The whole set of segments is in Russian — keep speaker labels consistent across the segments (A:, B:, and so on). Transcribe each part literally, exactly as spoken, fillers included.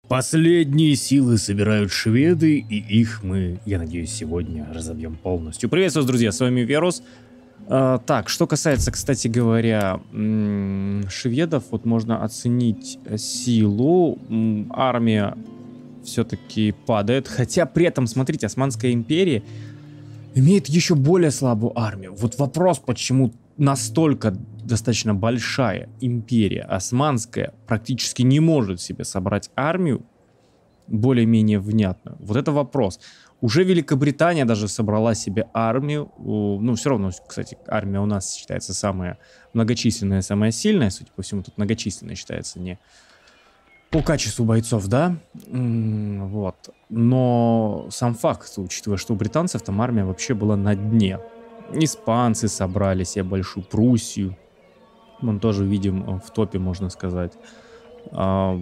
A: Последние силы собирают шведы, и их мы, я надеюсь, сегодня разобьем полностью. Приветствую вас, друзья, с вами Верус. А, так, что касается, кстати говоря, шведов, вот можно оценить силу. Армия все-таки падает, хотя при этом, смотрите, Османская империя имеет еще более слабую армию. Вот вопрос, почему настолько достаточно большая империя османская практически не может себе собрать армию более-менее внятную. Вот это вопрос. Уже Великобритания даже собрала себе армию. Ну, все равно, кстати, армия у нас считается самая многочисленная, самая сильная. Судя по всему, тут многочисленная считается не по качеству бойцов, да? Вот. Но сам факт, учитывая, что у британцев там армия вообще была на дне. Испанцы собрали себе большую Пруссию. Мы тоже видим в топе, можно сказать. А...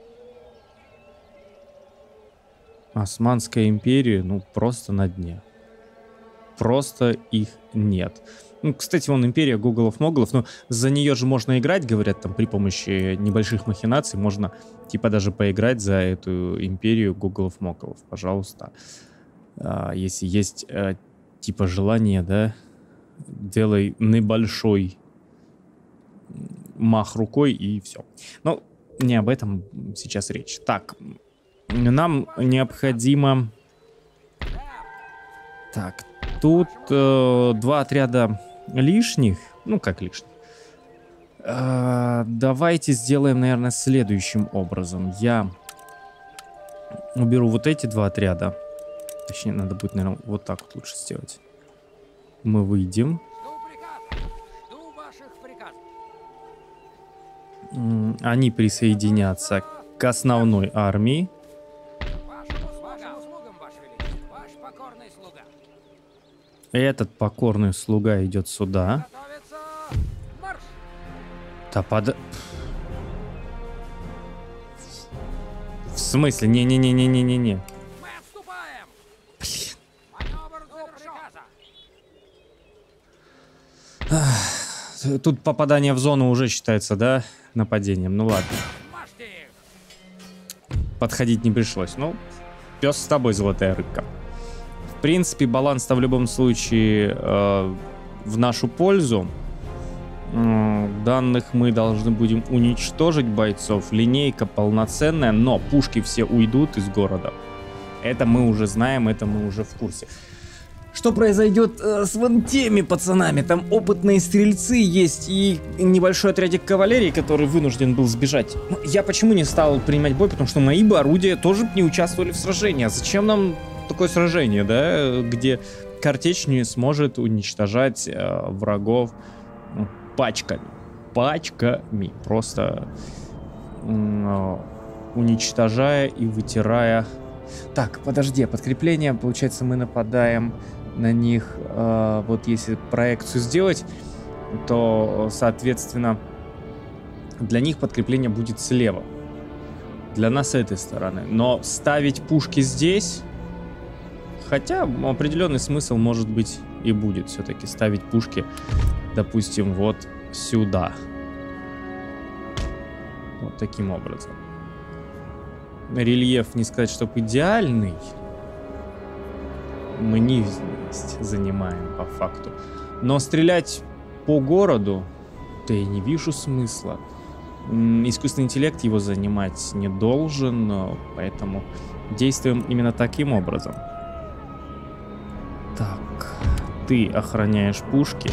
A: Османская империя, ну, просто на дне. Просто их нет. Ну, кстати, вон империя Гоголов-Моголов, но за нее же можно играть, говорят, там при помощи небольших махинаций можно, типа, даже поиграть за эту империю Гоголов-Моголов, пожалуйста. А, если есть, а, типа, желание, да, делай небольшой мах рукой и все. Но не об этом сейчас речь. Так, нам необходимо... Так, тут э, два отряда лишних. Ну, как лишних? Э, давайте сделаем, наверное, следующим образом. Я уберу вот эти два отряда. Точнее, надо будет, наверное, вот так вот лучше сделать. Мы выйдем. Они присоединятся к основной армии. Этот покорный слуга идет сюда. Да под... В смысле? Не-не-не-не-не-не-не. Блин. Тут попадание в зону уже считается, да, нападением. Ну ладно. Подходить не пришлось. Ну, пес с тобой, золотая рыбка. В принципе, баланс-то в любом случае э, в нашу пользу. Э, данных мы должны будем уничтожить бойцов. Линейка полноценная, но пушки все уйдут из города. Это мы уже знаем, это мы уже в курсе. Что произойдет э, с вон теми пацанами? Там опытные стрельцы есть и небольшой отрядик кавалерии, который вынужден был сбежать. Ну, я почему не стал принимать бой? Потому что мои бы орудия тоже не участвовали в сражении. А зачем нам такое сражение, да? Где картечь не сможет уничтожать э, врагов ну, пачками. Пачками. Просто э, уничтожая и вытирая. Так, подожди, подкрепление, получается, мы нападаем на них, э, вот если проекцию сделать, то, соответственно, для них подкрепление будет слева. Для нас с этой стороны. Но ставить пушки здесь, хотя определенный смысл, может быть, и будет все-таки ставить пушки, допустим, вот сюда. Вот таким образом. Рельеф, не сказать, чтобы идеальный. Мы низменность занимаем по факту. Но стрелять по городу, да я не вижу смысла. Искусственный интеллект его занимать не должен, поэтому действуем именно таким образом. Так, ты охраняешь пушки.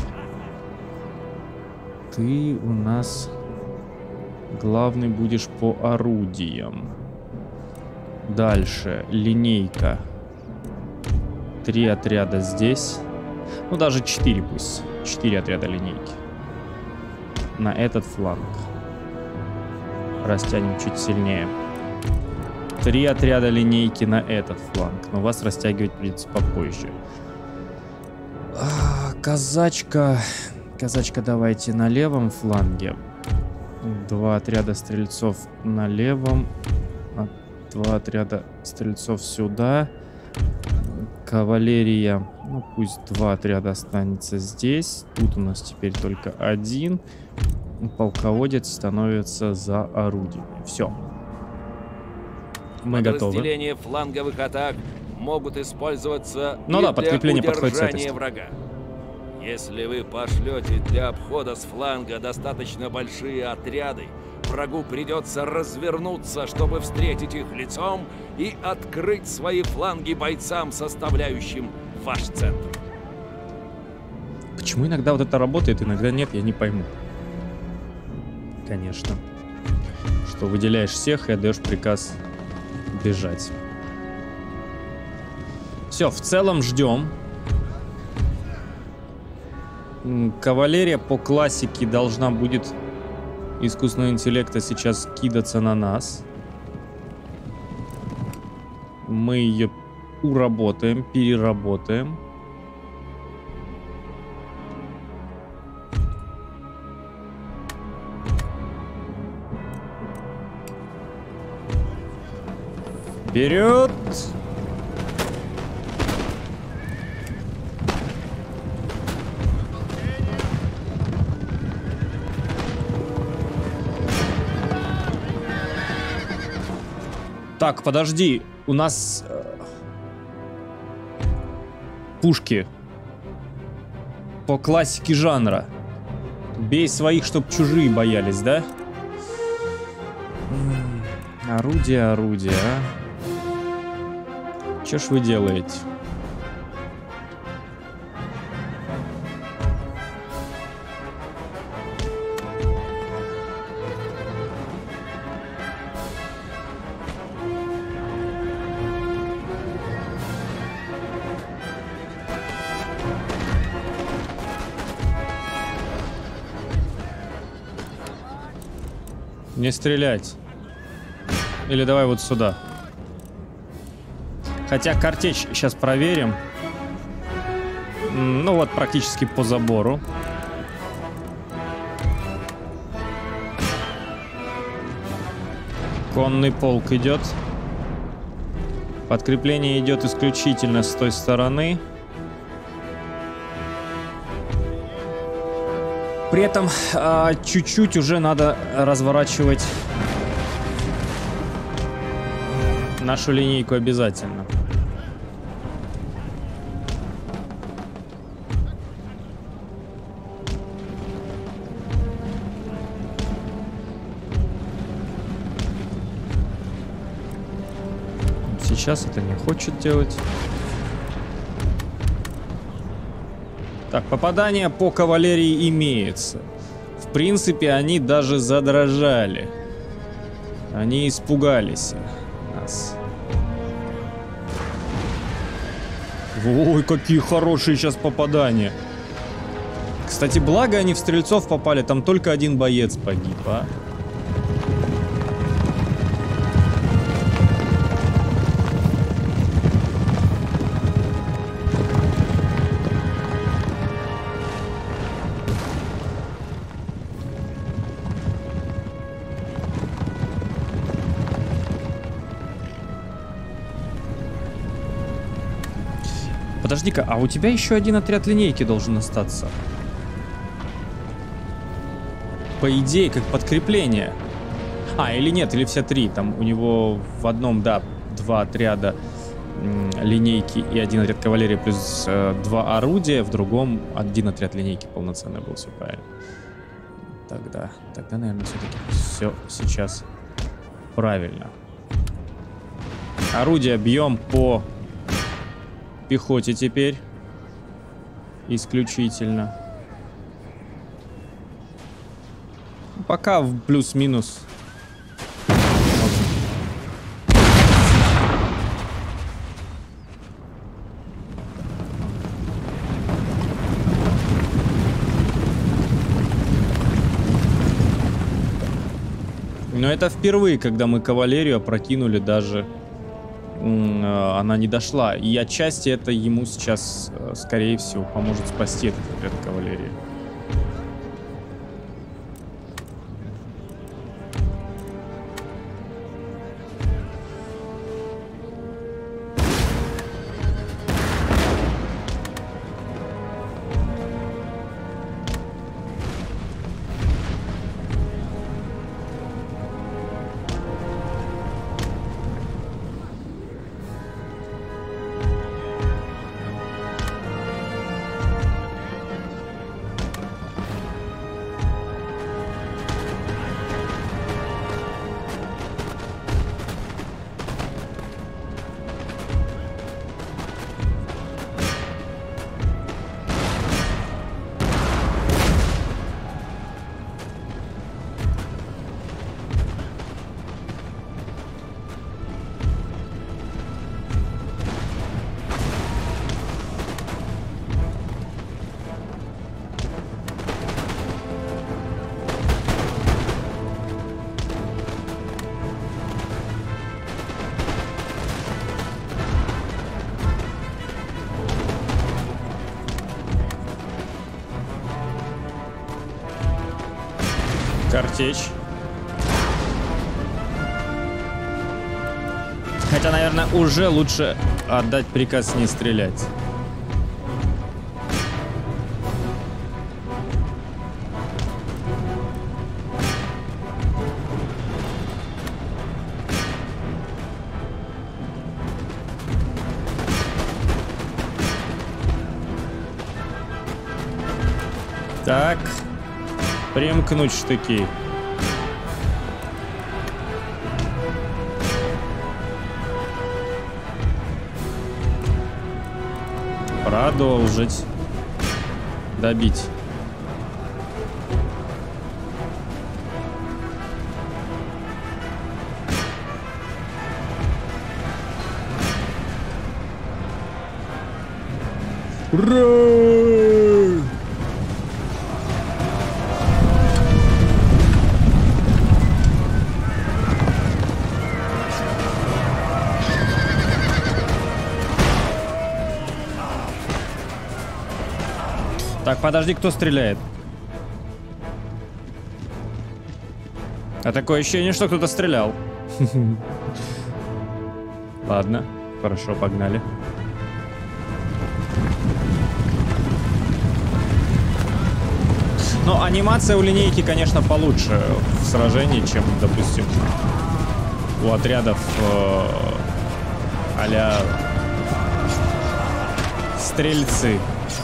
A: Ты у нас главный будешь по орудиям. Дальше линейка. Три отряда здесь. Ну, даже четыре пусть. Четыре отряда линейки. На этот фланг. Растянем чуть сильнее. Три отряда линейки на этот фланг. Но вас растягивать придется попозже. А, казачка. Казачка давайте на левом фланге. Два отряда стрельцов на левом. Два отряда стрельцов сюда. Кавалерия, ну пусть два отряда останется здесь. Тут у нас теперь только один. Полководец становится за орудиями. Все. Мы готовы.
B: Подразделения фланговых атак могут использоваться
A: ну
B: и
A: да,
B: для
A: подкрепление подходит с этой
B: удержания
A: стороны.
B: врага. Если вы пошлете для обхода с фланга достаточно большие отряды, врагу придется развернуться, чтобы встретить их лицом и открыть свои фланги бойцам, составляющим ваш центр.
A: Почему иногда вот это работает, иногда нет, я не пойму. Конечно. Что выделяешь всех и отдаешь приказ бежать. Все, в целом ждем. Кавалерия по классике должна будет искусственного интеллекта сейчас кидаться на нас. Мы ее уработаем, переработаем. Вперед! Так, подожди, у нас э, пушки по классике жанра. Бей своих, чтоб чужие боялись, да? Орудие, орудие, а? Чё ж вы делаете? Не стрелять. Или давай вот сюда. Хотя картечь сейчас проверим. Ну вот, практически по забору. Конный полк идет. Подкрепление идет исключительно с той стороны. При этом чуть-чуть уже надо разворачивать нашу линейку обязательно. Сейчас это не хочет делать. Так, попадание по кавалерии имеется. В принципе, они даже задрожали. Они испугались нас. Ой, какие хорошие сейчас попадания. Кстати, благо они в стрельцов попали. Там только один боец погиб, а? Подожди-ка, а у тебя еще один отряд линейки должен остаться. По идее, как подкрепление. А, или нет, или все три. Там у него в одном, да, два отряда линейки и один отряд кавалерии плюс э, два орудия. В другом один отряд линейки полноценный был, все правильно. Тогда, тогда, наверное, все-таки все сейчас правильно. Орудия бьем по пехоте теперь. Исключительно. Пока в плюс-минус. Но это впервые, когда мы кавалерию опрокинули, даже она не дошла. И отчасти это ему сейчас, скорее всего, поможет спасти этот отряд кавалерии. Картечь. Хотя, наверное, уже лучше отдать приказ не стрелять. Так, примкнуть штыки. Продолжить. Добить. Ура! Так, подожди, кто стреляет? А такое ощущение, что кто-то стрелял. Ладно, хорошо, погнали. Но анимация у линейки, конечно, получше в сражении, чем, допустим, у отрядов э, а-ля стрельцы.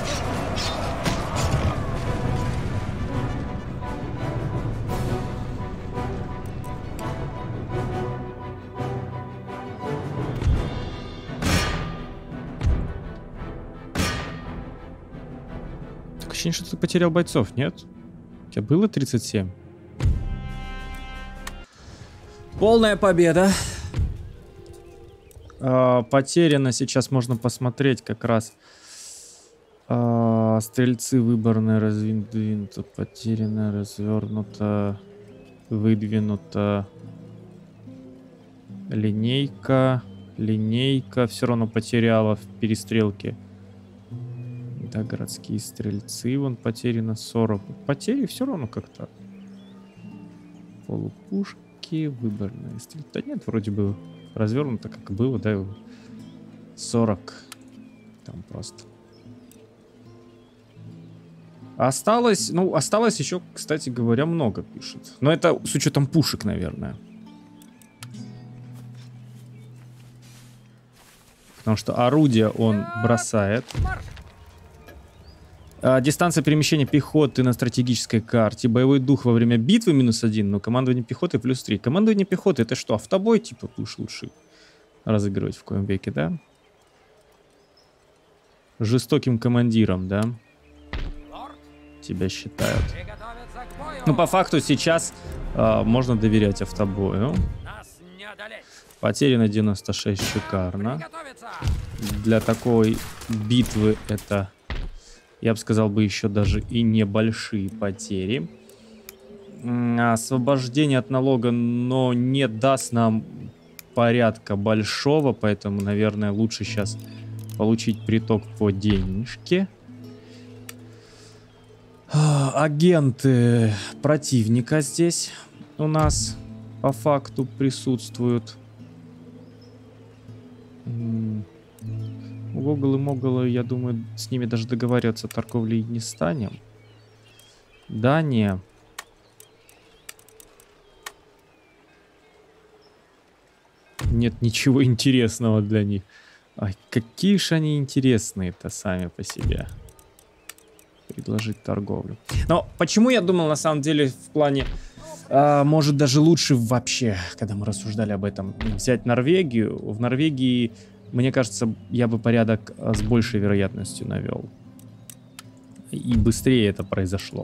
A: Ощущение, что ты потерял бойцов, нет? У тебя было тридцать семь? Полная победа. А, потеряно. Сейчас можно посмотреть как раз. А, стрельцы выборные, раздвинуто, потеряно, развернуто, выдвинуто. Линейка. Линейка все равно потеряла в перестрелке. Да, городские стрельцы, вон потеряно сорок. Потери все равно как-то. Полупушки, выборные стрельцы. Да нет, вроде бы развернуто, как было, да, сорок. Там просто. Осталось, ну, осталось еще, кстати говоря, много пишет. Но это с учетом пушек, наверное. Потому что орудие он бросает. А, дистанция перемещения пехоты на стратегической карте. Боевой дух во время битвы минус один, но командование пехоты плюс три. Командование пехоты это что? Автобой типа будешь лучше разыгрывать в коем веке, да? Жестоким командиром, да? Тебя считают. Ну, по факту сейчас а, можно доверять автобою. Потеряно девяносто шесть, шикарно. Для такой битвы это... Я бы сказал бы еще даже и небольшие потери. Освобождение от налога, но не даст нам порядка большого, поэтому, наверное, лучше сейчас получить приток по денежке. Агенты противника здесь у нас по факту присутствуют. Гогол и Могол, я думаю, с ними даже договариваться о торговле не станем. Дания. Нет ничего интересного для них. Ай, какие же они интересные-то сами по себе. Предложить торговлю. Но почему я думал, на самом деле, в плане... А, может, даже лучше вообще, когда мы рассуждали об этом, взять Норвегию. В Норвегии... Мне кажется, я бы порядок с большей вероятностью навел. И быстрее это произошло.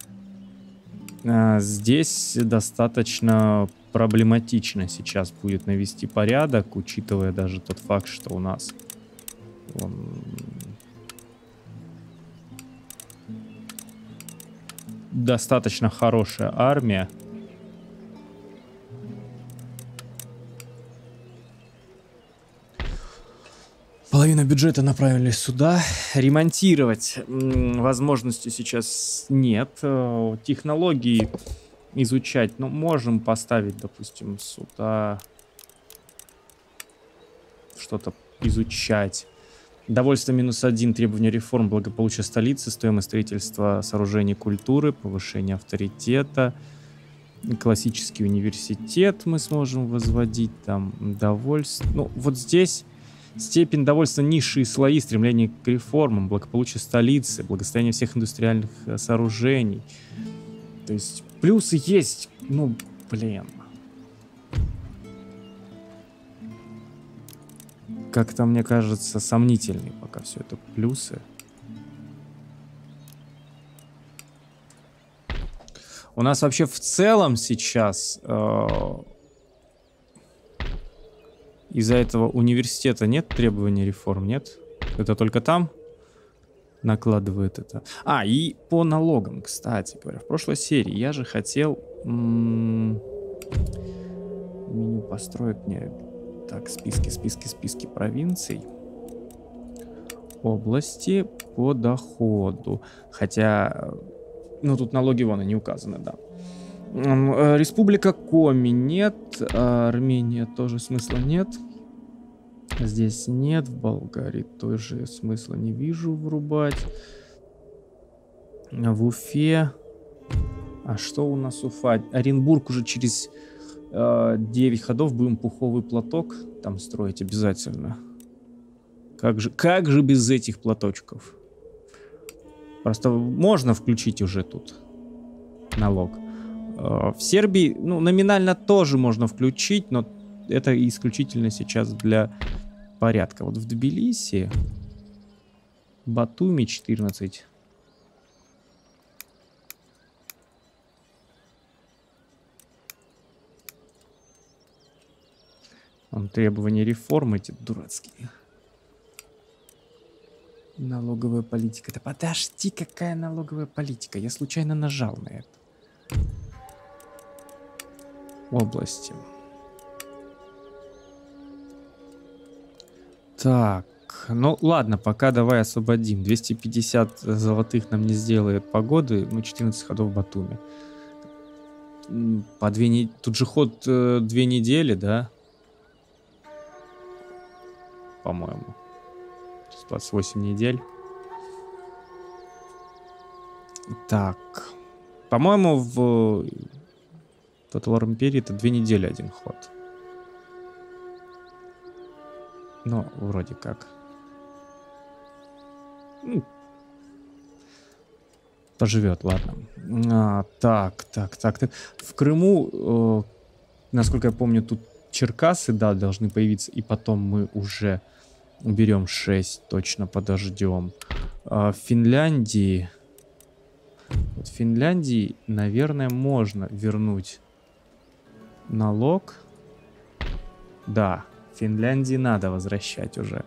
A: Здесь достаточно проблематично сейчас будет навести порядок, учитывая даже тот факт, что у нас он... достаточно хорошая армия. Половина бюджета направили сюда. Ремонтировать возможности сейчас нет. Технологии изучать. Ну, можем поставить, допустим, сюда что-то изучать. Довольство минус один, требования реформ, благополучие столицы, стоимость строительства сооружений культуры, повышение авторитета, классический университет мы сможем возводить, там, довольство. Ну, вот здесь степень довольства низшие слои, стремление к реформам, благополучие столицы, благосостояние всех индустриальных сооружений. То есть плюсы есть, ну, блин. Как-то, мне кажется, сомнительные пока все это плюсы. У нас вообще в целом сейчас э, из-за этого университета нет требований реформ, нет? Это только там накладывает это. А, и по налогам, кстати говоря. В прошлой серии я же хотел м-м, меню построить мне... Так, списки, списки, списки провинций. Области по доходу. Хотя, ну, тут налоги вон они указаны, да. Республика Коми нет. Армения тоже смысла нет. Здесь нет. В Болгарии тоже смысла не вижу врубать. В Уфе. А что у нас Уфа? Оренбург уже через... девять ходов будем пуховый платок там строить обязательно. Как же, как же без этих платочков? Просто можно включить уже тут налог. В Сербии, ну, номинально тоже можно включить, но это исключительно сейчас для порядка. Вот в Тбилиси, Батуми четырнадцать. Там требования реформ эти дурацкие. Налоговая политика. Да подожди, какая налоговая политика? Я случайно нажал на это. Области. Так, ну ладно, пока давай освободим. двести пятьдесят золотых нам не сделает погоды. Мы четырнадцать ходов в Батуми. По две недели. Тут же ход э, две недели, да? По-моему. двадцать восемь недель. Так. По-моему, в Total War Imperia это две недели один ход. Ну, вроде как. Ну, поживет, ладно. А, так, так, так, так. В Крыму, э, насколько я помню, тут Черкасы, да, должны появиться. И потом мы уже берем шесть, точно подождем. А в Финляндии... Вот в Финляндии, наверное, можно вернуть налог. Да, в Финляндии надо возвращать уже.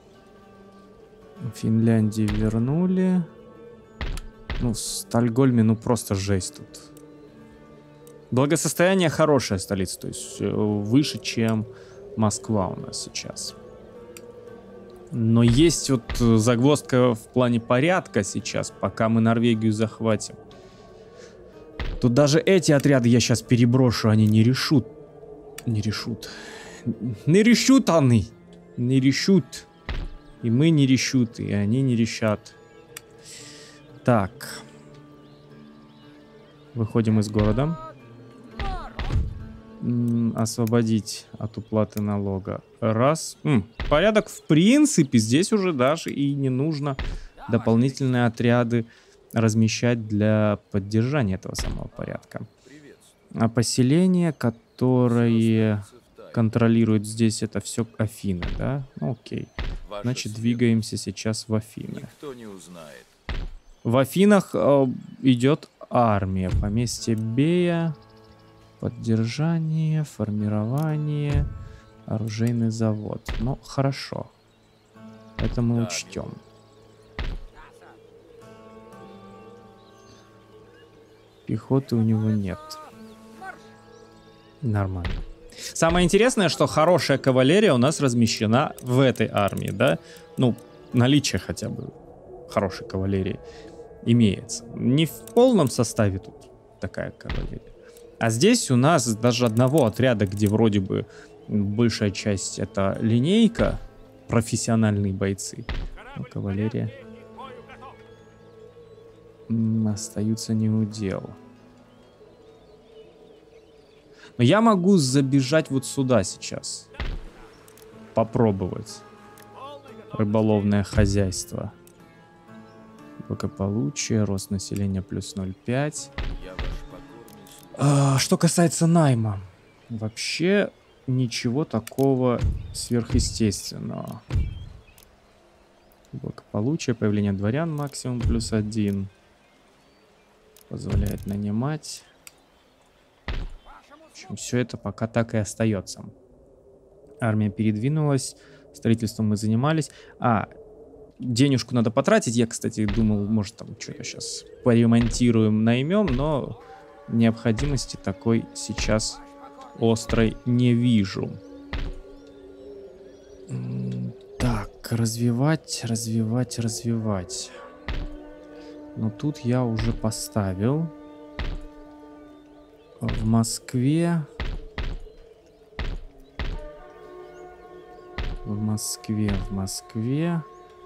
A: В Финляндии вернули. Ну, в Стокгольме, ну, просто жесть тут. Благосостояние хорошая столица, то есть выше, чем Москва у нас сейчас. Но есть вот загвоздка в плане порядка сейчас, пока мы Норвегию захватим. Тут даже эти отряды я сейчас переброшу, они не решут. Не решут. Не решут они. Не решут. И мы не решут, и они не решат. Так. Выходим из города. М-м, освободить от уплаты налога. Раз. М, порядок, в принципе, здесь уже даже и не нужно дополнительные отряды размещать для поддержания этого самого порядка. А поселения, которые контролируют здесь это все Афины, да? Ну, окей. Значит, двигаемся сейчас в Афины. В Афинах э, идет армия. Поместье Бея. Поддержание, формирование, оружейный завод. Ну, хорошо. Это мы учтем. Пехоты у него нет. Нормально. Самое интересное, что хорошая кавалерия у нас размещена в этой армии, да? Ну, наличие хотя бы хорошей кавалерии имеется. Не в полном составе тут такая кавалерия. А здесь у нас даже одного отряда, где вроде бы большая часть это линейка, профессиональные бойцы. Ну, кавалерия. М, остаются неудел. Но я могу забежать вот сюда сейчас. Попробовать. Рыболовное хозяйство. Благополучие, рост населения плюс ноль целых пять. А, что касается найма. Вообще ничего такого сверхъестественного. Благополучие, появление дворян максимум плюс один. Позволяет нанимать. В общем, все это пока так и остается. Армия передвинулась. Строительством мы занимались. А, денежку надо потратить. Я, кстати, думал, может там что-то сейчас поремонтируем, наймем, но необходимости такой сейчас острой не вижу. Так, развивать, развивать, развивать. Но тут я уже поставил. В Москве... В Москве, в Москве...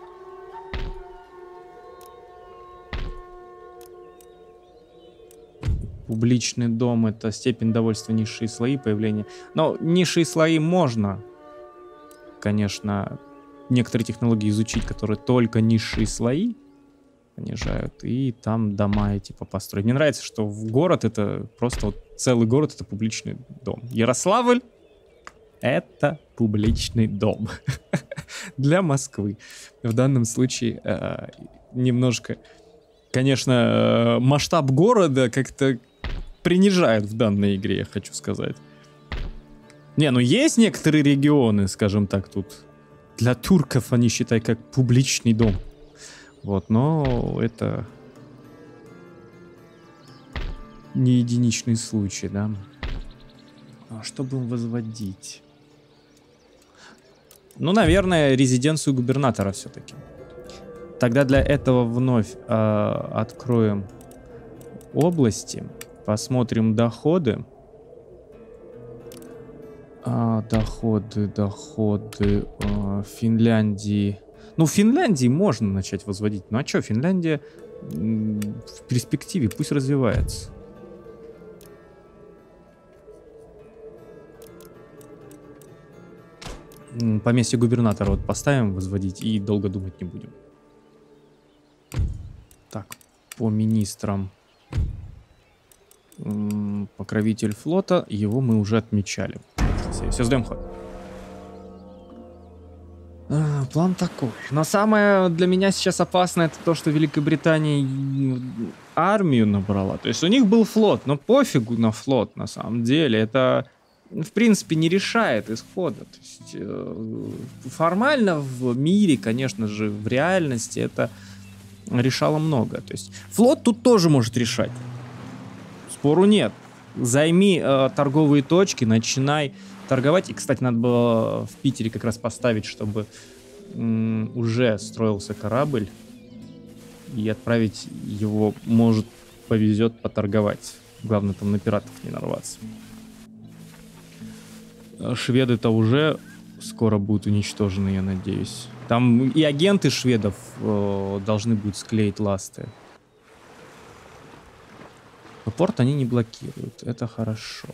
A: Публичный дом — это степень довольства, низшие слои, появление. Но низшие слои можно, конечно, некоторые технологии изучить, которые только низшие слои понижают, и там дома типа построить. Мне нравится, что в город это просто вот целый город — это публичный дом. Ярославль — это публичный дом для Москвы. В данном случае э, немножко, конечно, э, масштаб города как-то принижают в данной игре, я хочу сказать. Не, ну есть некоторые регионы, скажем так, тут для турков они считают как публичный дом. Вот, но это не единичный случай, да. А что будем возводить? Ну, наверное, резиденцию губернатора все-таки. Тогда для этого вновь э, откроем области. Посмотрим доходы. А, доходы, доходы а, Финляндии. Ну, в Финляндии можно начать возводить. Ну а что, Финляндия в перспективе пусть развивается. Поместье губернатора вот поставим возводить и долго думать не будем. Так, по министрам. Покровитель флота, его мы уже отмечали. Все, сдаем ход. А, план такой. Но самое для меня сейчас опасное — это то, что Великобритания армию набрала. То есть у них был флот, но пофигу на флот на самом деле. Это, в принципе, не решает исхода. То есть, э, формально в мире, конечно же, в реальности это решало много. То есть флот тут тоже может решать. Спору нет. Займи э, торговые точки, начинай торговать. И, кстати, надо было в Питере как раз поставить, чтобы м, уже строился корабль. И отправить его, может, повезет поторговать. Главное, там на пиратов не нарваться. Шведы-то уже скоро будут уничтожены, я надеюсь. Там и агенты шведов э, должны будут склеить ласты. Но порт они не блокируют. Это хорошо.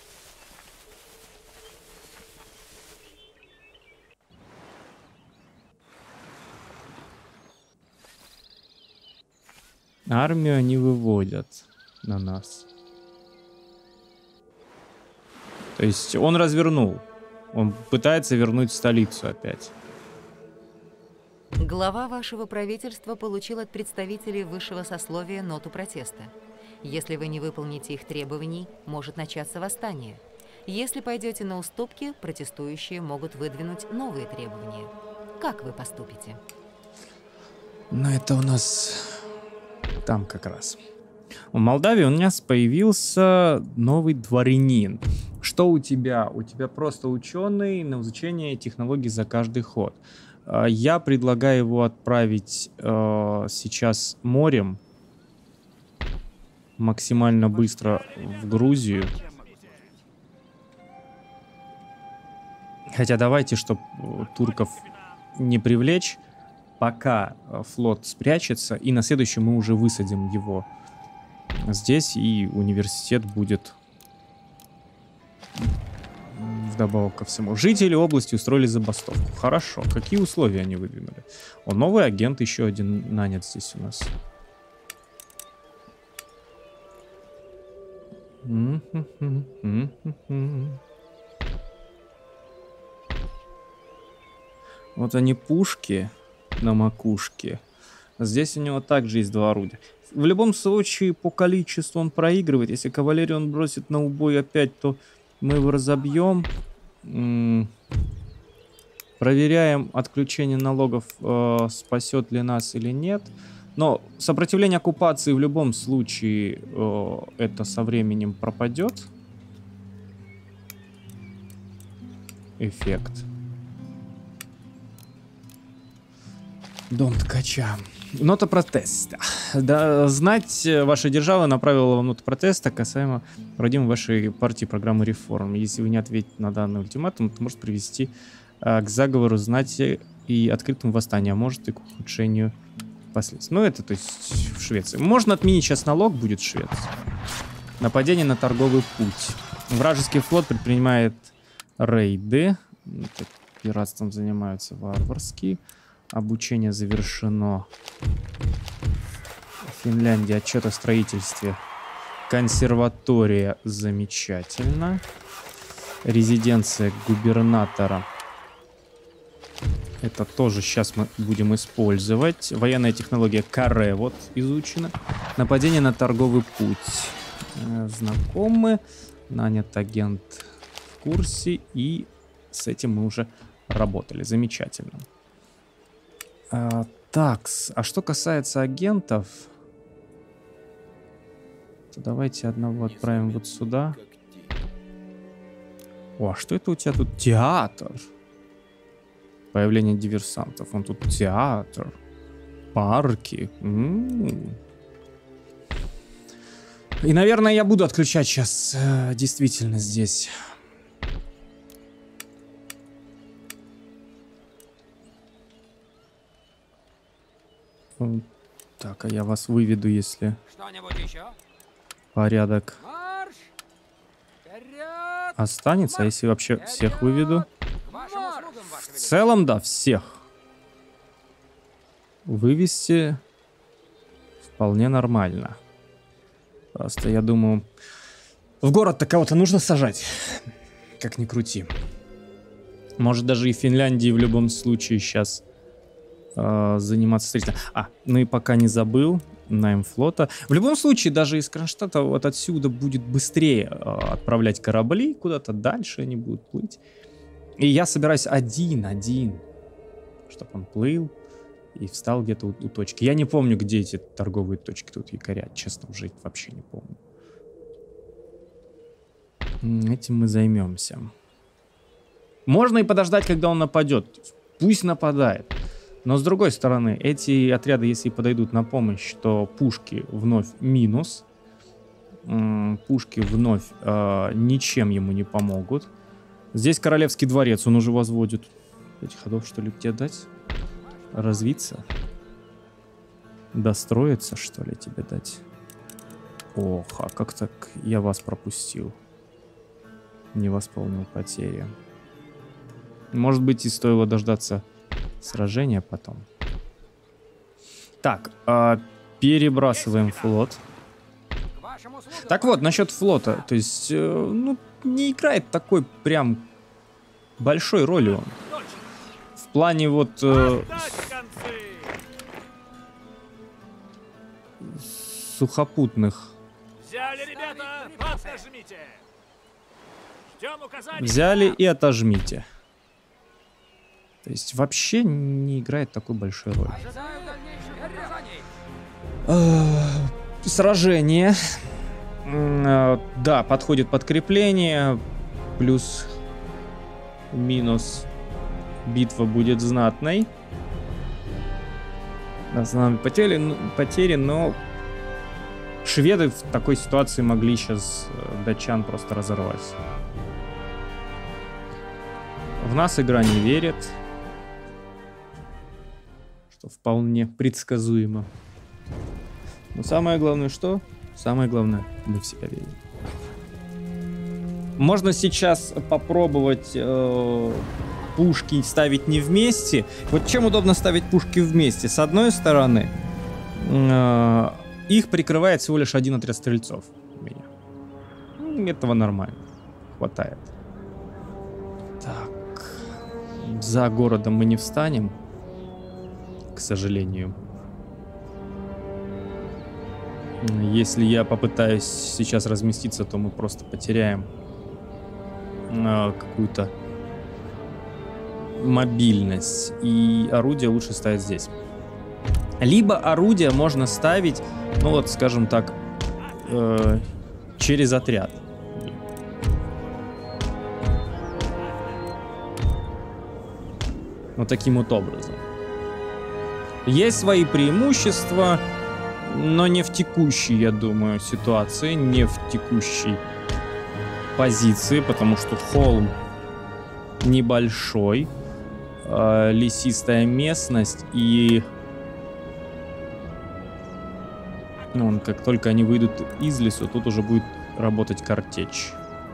A: Армию они выводят на нас. То есть он развернул. Он пытается вернуть столицу опять.
C: Глава вашего правительства получил от представителей высшего сословия ноту протеста. Если вы не выполните их требований, может начаться восстание. Если пойдете на уступки, протестующие могут выдвинуть новые требования. Как вы поступите?
A: Ну, это у нас там как раз. В Молдавии у нас появился новый дворянин. Что у тебя? У тебя просто ученый на изучение технологий за каждый ход. Я предлагаю его отправить э, сейчас морем. максимально быстро в Грузию. Хотя давайте, чтобы турков не привлечь, пока флот спрячется, и на следующем мы уже высадим его здесь, и университет будет вдобавок ко всему. Жители области устроили забастовку. Хорошо. Какие условия они выдвинули? О, новый агент еще один нанят здесь у нас. Вот они, пушки на макушке. Здесь у него также есть два орудия. В любом случае, по количеству он проигрывает. Если кавалерию он бросит на убой опять, то мы его разобьем. М-м- проверяем отключение налогов, э- спасет ли нас или нет. Но сопротивление оккупации в любом случае э- это со временем пропадет. Эффект. Дом ткача. Нота протеста. Да, знать, ваша держава направила вам ноту протеста касаемо проводимой вашей партии программы реформ. Если вы не ответите на данный ультиматум, это может привести а, к заговору знати и открытому восстанию, а может и к ухудшению последствий. Ну, это, то есть, в Швеции. Можно отменить сейчас налог, будет в Швеции. Нападение на торговый путь. Вражеский флот предпринимает рейды. Это пиратством занимаются варварские. Обучение завершено. Финляндия. Отчет о строительстве. Консерватория. Замечательно. Резиденция губернатора. Это тоже сейчас мы будем использовать. Военная технология Каре вот изучена. Нападение на торговый путь. Знакомы. Нанят агент в курсе. И с этим мы уже работали. Замечательно. А, такс. А что касается агентов, то давайте одного отправим вот сюда. О, а что это у тебя тут? Театр. Появление диверсантов. Он тут театр. Парки. М-м-м. И, наверное, я буду отключать сейчас э, действительно здесь. Так, а я вас выведу, если порядок останется. А если вообще всех выведу? В целом, да, всех. Вывести вполне нормально. Просто я думаю, в город-то кого-то нужно сажать. Как ни крути. Может, даже и в Финляндии в любом случае сейчас э, заниматься строительством. А, ну и пока не забыл, найм флота. В любом случае, даже из Кронштадта вот отсюда будет быстрее э, отправлять корабли. Куда-то дальше они будут плыть. И я собираюсь один-один, чтобы он плыл и встал где-то у, у точки. Я не помню, где эти торговые точки тут якорят. Честно, уже вообще не помню. Этим мы займемся. Можно и подождать, когда он нападет. Пусть нападает. Но с другой стороны, эти отряды, если подойдут на помощь, то пушки вновь минус. Пушки вновь э, ничем ему не помогут. Здесь королевский дворец, он уже возводит. Пять ходов, что ли, тебе дать? Развиться? Достроиться, что ли, тебе дать? Ох, а как так я вас пропустил? Не восполнил потери. Может быть, и стоило дождаться сражения потом. Так, э, перебрасываем флот. Так вот, насчет флота. То есть, э, ну, не играет такой прям большой роли он. В плане вот... Э, сухопутных.
D: Взяли, ребята, отожмите. Ждем указаний.
A: Взяли и отожмите. То есть вообще не играет такой большой роли. Сражение. Да, подходит подкрепление. Плюс минус. Битва будет знатной. Основные потери, потери, но шведы в такой ситуации могли сейчас датчан просто разорвать. В нас игра не верит, что вполне предсказуемо. Но самое главное что? Самое главное, мы в себя верим. Можно сейчас попробовать э, пушки ставить не вместе. Вот чем удобно ставить пушки вместе? С одной стороны, э, их прикрывает всего лишь один отряд стрельцов. У меня. Этого нормально. Хватает. Так. За городом мы не встанем, к сожалению. Если я попытаюсь сейчас разместиться, то мы просто потеряем э, какую-то мобильность. И орудие лучше ставить здесь. Либо орудие можно ставить, ну вот, скажем так, э, через отряд. Вот таким вот образом. Есть свои преимущества, но не в текущей, я думаю, ситуации, не в текущей позиции, потому что холм небольшой, э, лесистая местность, и ну, как только они выйдут из лесу, тут уже будет работать картечь.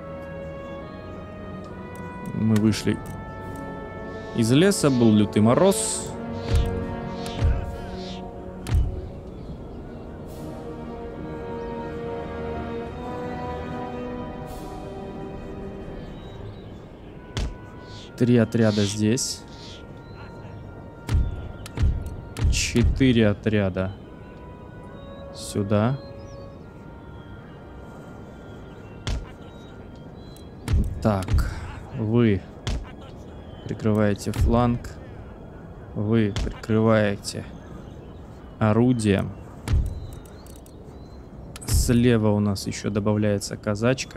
A: Мы вышли из леса, был лютый мороз. Три отряда здесь. Четыре отряда сюда. Так, вы прикрываете фланг. Вы прикрываете орудие. Слева у нас еще добавляется казачка.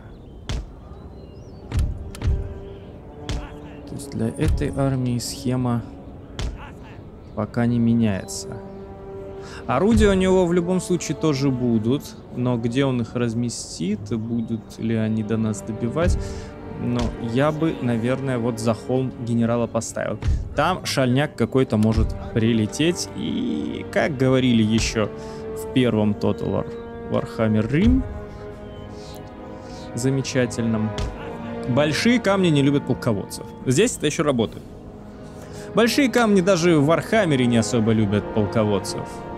A: То есть для этой армии схема пока не меняется. Орудия у него в любом случае тоже будут, но где он их разместит, будут ли они до нас добивать, но я бы, наверное, вот за холм генерала поставил. Там шальняк какой-то может прилететь, и, как говорили еще в первом Total War Warhammer Rim, замечательном, большие камни не любят полководцев. Здесь это еще работает. Большие камни даже в Вархаммере не особо любят полководцев.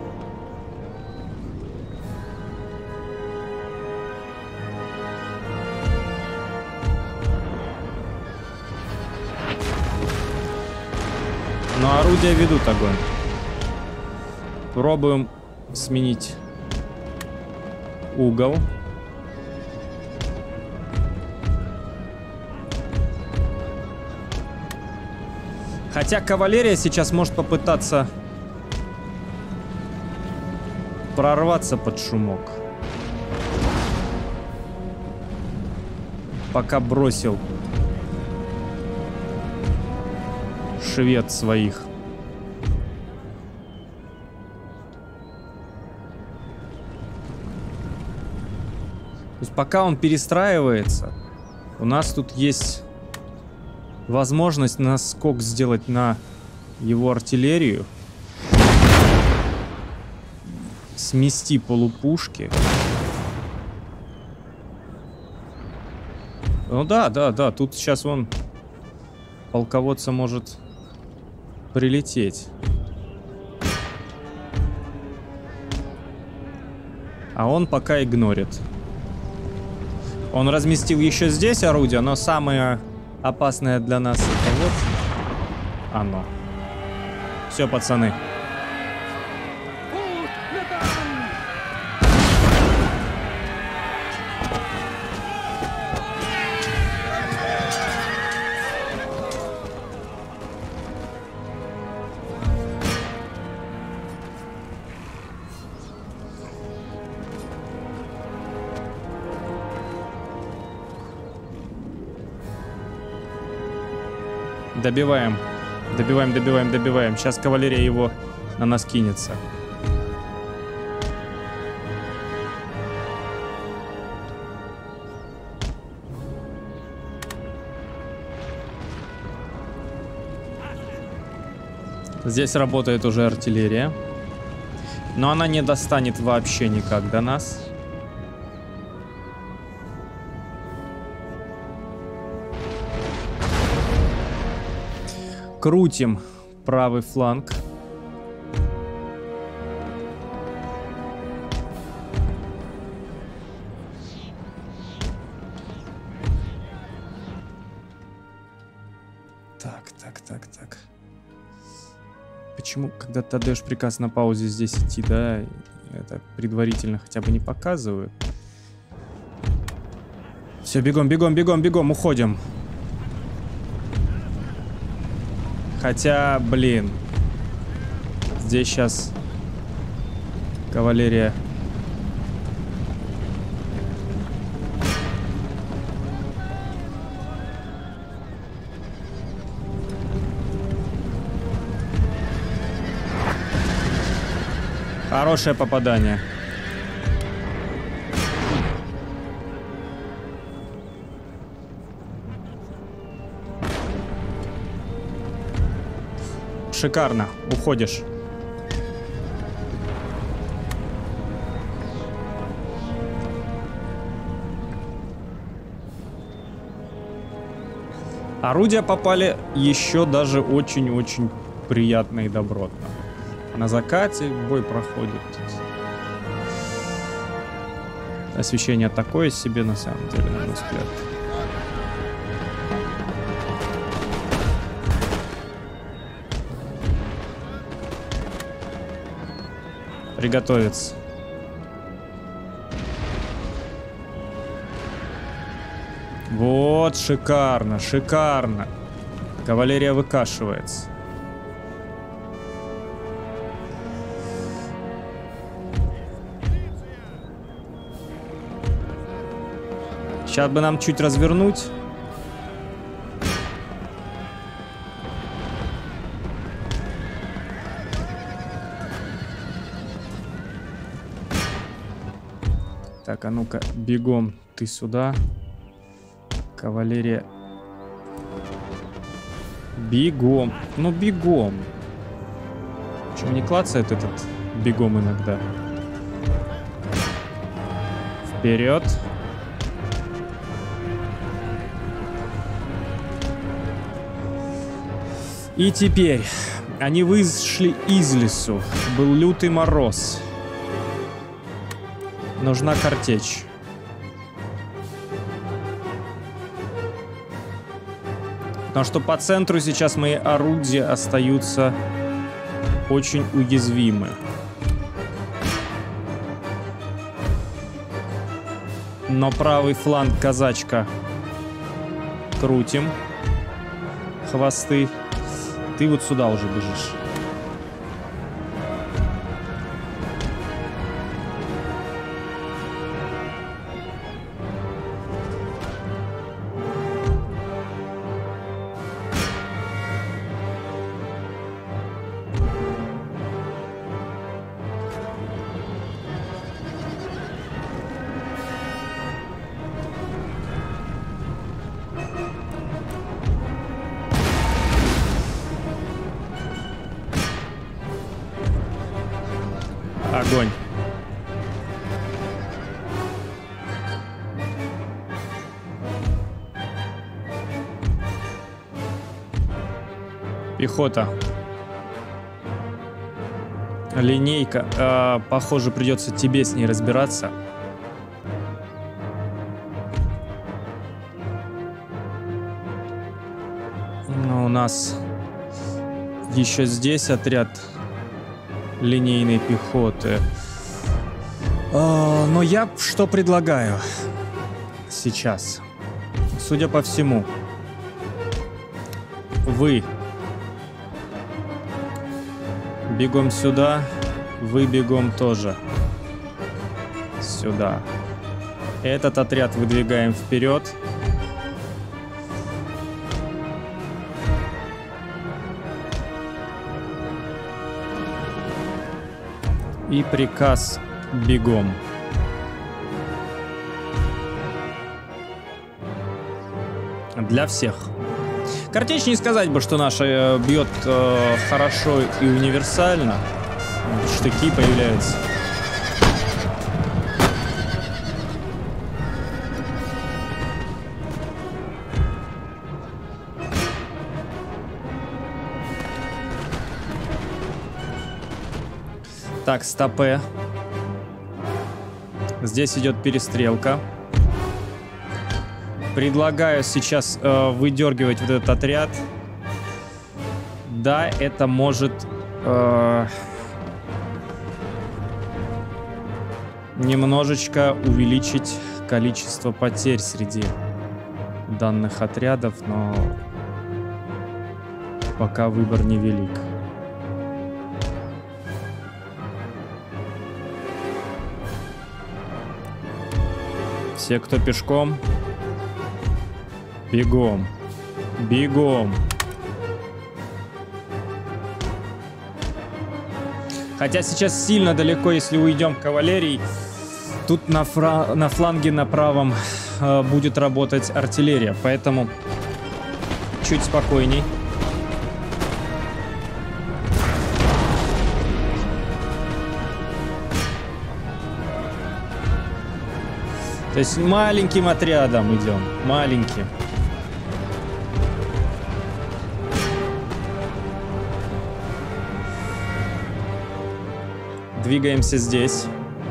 A: Но орудия ведут огонь. Пробуем сменить угол. Хотя кавалерия сейчас может попытаться прорваться под шумок. Пока бросил швед своих. То есть пока он перестраивается, у нас тут есть возможность наскок сделать на его артиллерию, смести полупушки. Ну да, да, да, тут сейчас вон полководца может прилететь. А он пока игнорит. Он разместил еще здесь орудие, но самое опасное для нас это вот оно. Все, пацаны. Добиваем. Добиваем, добиваем, добиваем. Сейчас кавалерия его на нас кинется. Здесь работает уже артиллерия. Но она не достанет вообще никак до нас. Крутим правый фланг. Так, так, так, так. Почему, когда ты отдаешь приказ на паузе здесь идти, да, это предварительно хотя бы не показывают? Все, бегом, бегом, бегом, бегом, уходим. Хотя, блин, здесь сейчас кавалерия. Хорошее попадание. Шикарно. Уходишь. Орудия попали еще даже очень-очень приятно и добротно. На закате бой проходит. Освещение такое себе на самом деле, на мой взгляд. Приготовиться. Вот, шикарно, шикарно. Кавалерия выкашивается. Сейчас бы нам чуть развернуть. Так, а ну-ка, бегом ты сюда. Кавалерия. Бегом. Ну, бегом. Почему не клацает этот бегом иногда? Вперед. И теперь они вышли из лесу. Был лютый мороз. Нужна картечь. Потому что по центру сейчас мои орудия остаются очень уязвимы. Но правый фланг казачка крутим. Хвосты. Ты вот сюда уже бежишь. Огонь. Пехота. Линейка. Э, похоже, придется тебе с ней разбираться. Но у нас еще здесь отряд линейной пехоты. А, но я что предлагаю сейчас? Судя по всему, вы бегом сюда, вы бегом тоже сюда. Этот отряд выдвигаем вперед. И приказ бегом. Для всех. Картечь не сказать бы, что наша э, бьет э, хорошо и универсально. Штыки появляются. Так, стопе. Здесь идет перестрелка. Предлагаю сейчас э, выдергивать вот этот отряд. Да, это может э, немножечко увеличить количество потерь среди данных отрядов, но пока выбор невелик. Все, кто пешком, бегом, бегом. Хотя сейчас сильно далеко, если уйдем к кавалерии. Тут на, фра... на фланге на правом э, будет работать артиллерия, поэтому чуть спокойней. То есть маленьким отрядом идем, маленьким. Двигаемся здесь.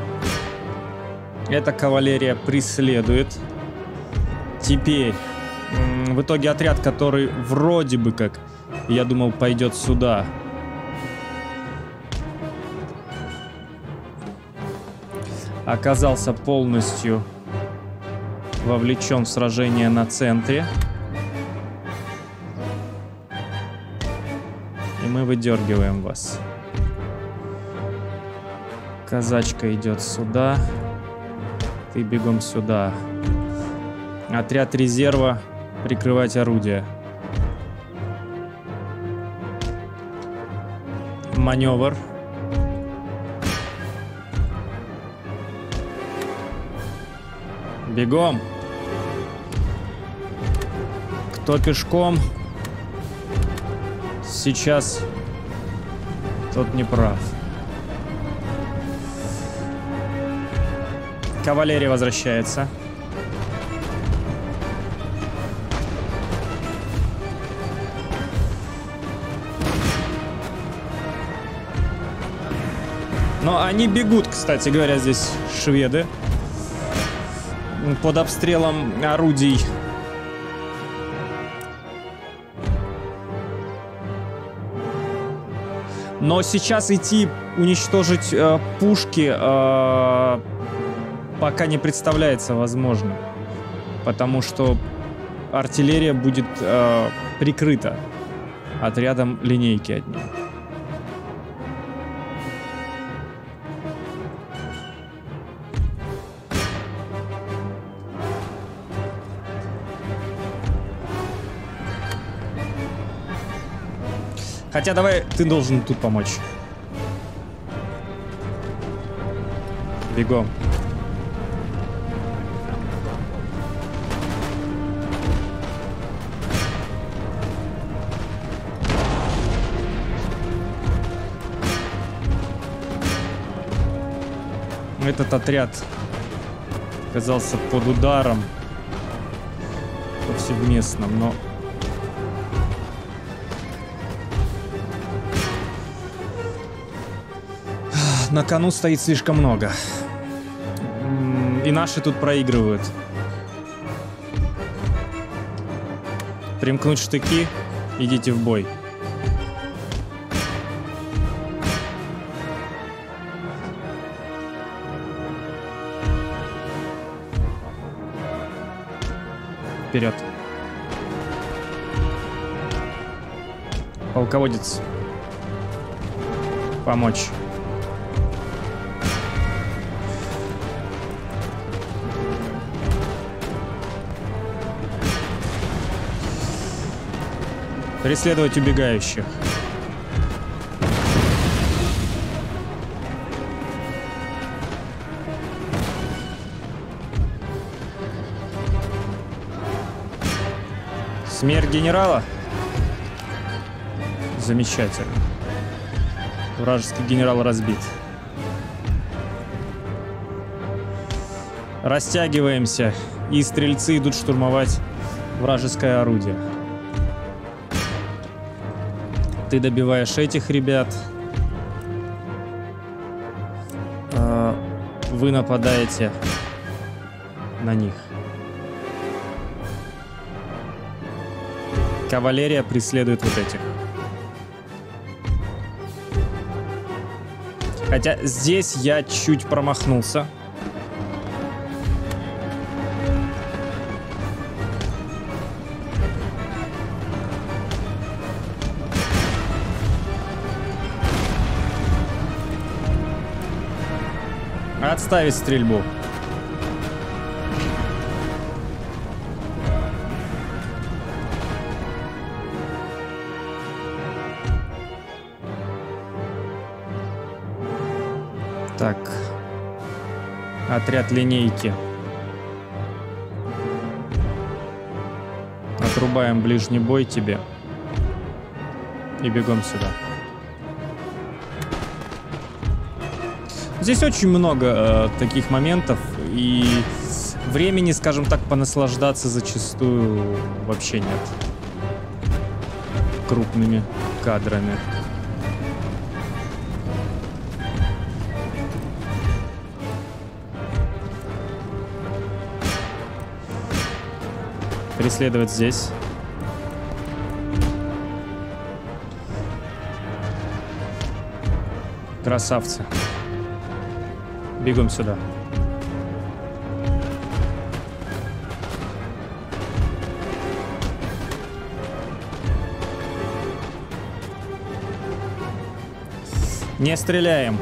A: Эта кавалерия преследует. Теперь, в итоге отряд, который вроде бы как, я думал, пойдет сюда. Оказался полностью вовлечен в сражение на центре. И мы выдергиваем вас. Казачка идет сюда. Ты бегом сюда. Отряд резерва прикрывать орудия. Маневр. Бегом. Кто пешком, сейчас тот не прав. Кавалерия возвращается. Но они бегут, кстати говоря, здесь шведы. Под обстрелом орудий. Но сейчас идти уничтожить э, пушки э, пока не представляется возможным. Потому что артиллерия будет э, прикрыта отрядом линейки одним. Хотя давай, ты должен тут помочь. Бегом. Этот отряд оказался под ударом повсеместным, но на кону стоит слишком много. И наши тут проигрывают. Примкнуть штыки, идите в бой. Вперед. Полководец. Помочь. Преследовать убегающих. Смерть генерала. Замечательно. Вражеский генерал разбит. Растягиваемся, и стрельцы идут штурмовать вражеское орудие. Ты добиваешь этих ребят. Вы нападаете на них. Кавалерия преследует вот этих. Хотя здесь я чуть промахнулся. Отставить стрельбу. Так. Отряд линейки. Отрубаем ближний бой тебе. И бегом сюда. Здесь очень много э, таких моментов, и времени, скажем так, понаслаждаться зачастую вообще нет. Крупными кадрами. Преследовать здесь. Красавцы. Бегом сюда. Не стреляем.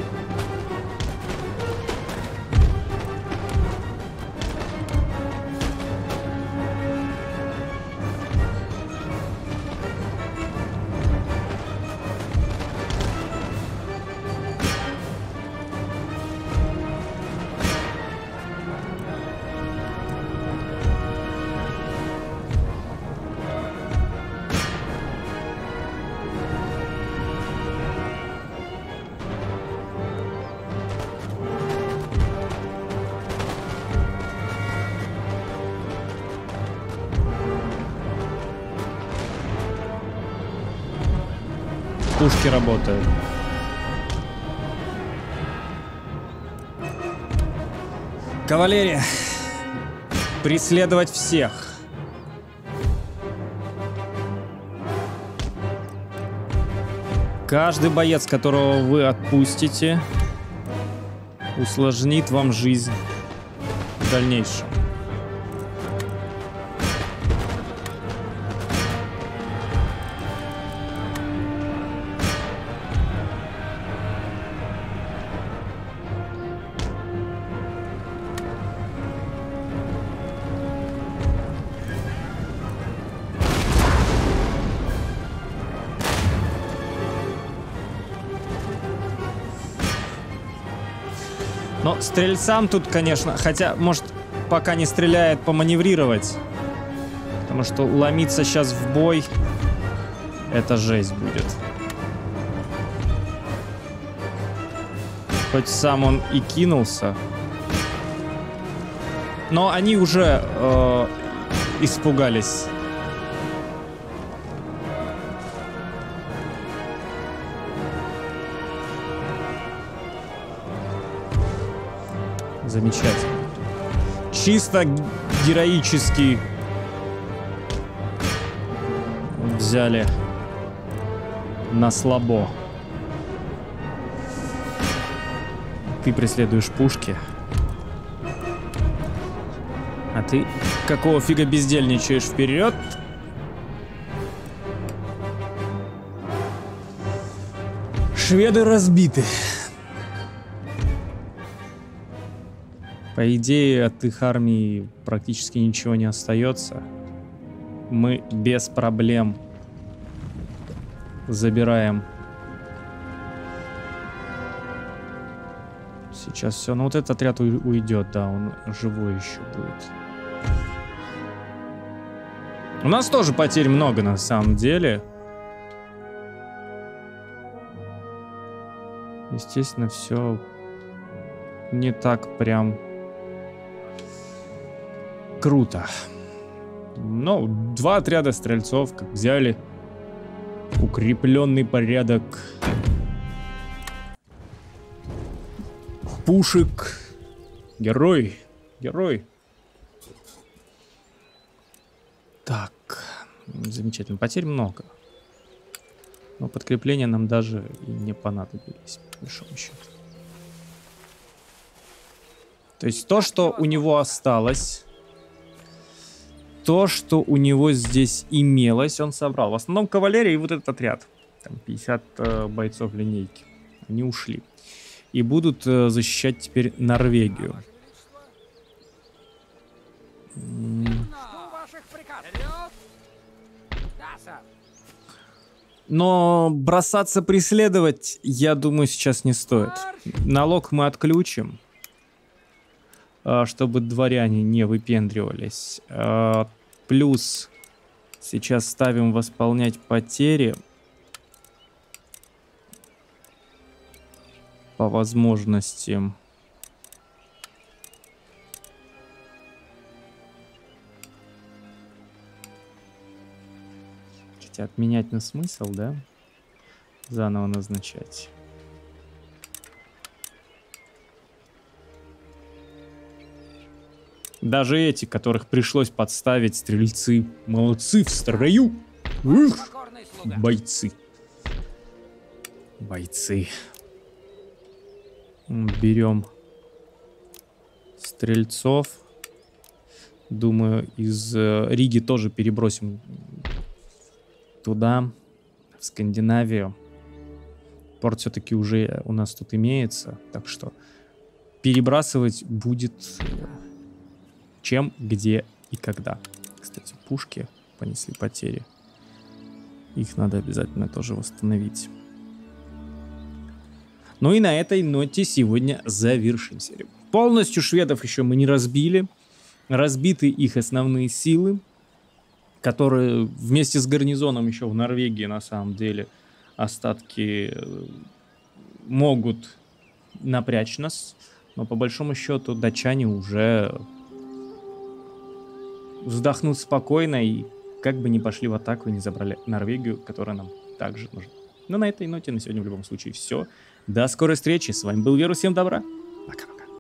A: Пушки работают. Кавалерия. Преследовать всех. Каждый боец, которого вы отпустите, усложнит вам жизнь в дальнейшем. Но стрельцам тут, конечно, хотя, может, пока не стреляет, поманеврировать. Потому что ломиться сейчас в бой, это жесть будет. Хоть сам он и кинулся. Но они уже э, испугались. Замечательно. Чисто героически взяли на слабо. Ты преследуешь пушки. А ты какого фига бездельничаешь? Вперед! Шведы разбиты. По идее, от их армии практически ничего не остается. Мы без проблем забираем. Сейчас все. Ну вот этот отряд уйдет, да, он живой еще будет. У нас тоже потерь много на самом деле. естественно, все не так прям круто. Но два отряда стрельцов как взяли укрепленный порядок пушек. Герой, герой. Так, замечательно. Потерь много. Но подкрепления нам даже и не понадобились, по большому счету. То есть то, что у него осталось, то, что у него здесь имелось, он собрал. В основном кавалерия и вот этот отряд. Там пятьдесят э, бойцов линейки. Они ушли. И будут э, защищать теперь Норвегию. Но бросаться преследовать, я думаю, сейчас не стоит. Налог мы отключим, чтобы дворяне не выпендривались. Плюс сейчас ставим восполнять потери по возможности. Отменять на смысл, да? Заново назначать. Даже эти, которых пришлось подставить, стрельцы, молодцы в строю. Ух! Бойцы. Бойцы. Берем стрельцов. Думаю, из э, Риги тоже перебросим туда, в Скандинавию. Порт все-таки уже у нас тут имеется, так что перебрасывать будет чем, где и когда. Кстати, пушки понесли потери. Их надо обязательно тоже восстановить. Ну и на этой ноте сегодня завершим серию. Полностью шведов еще мы не разбили. Разбиты их основные силы, которые вместе с гарнизоном еще в Норвегии, на самом деле, остатки могут напрячь нас. Но по большому счету датчане уже вздохнут спокойно и как бы не пошли в атаку и не забрали Норвегию, которая нам также нужна. Но на этой ноте на сегодня в любом случае все. До скорой встречи. С вами был Веру. Всем добра.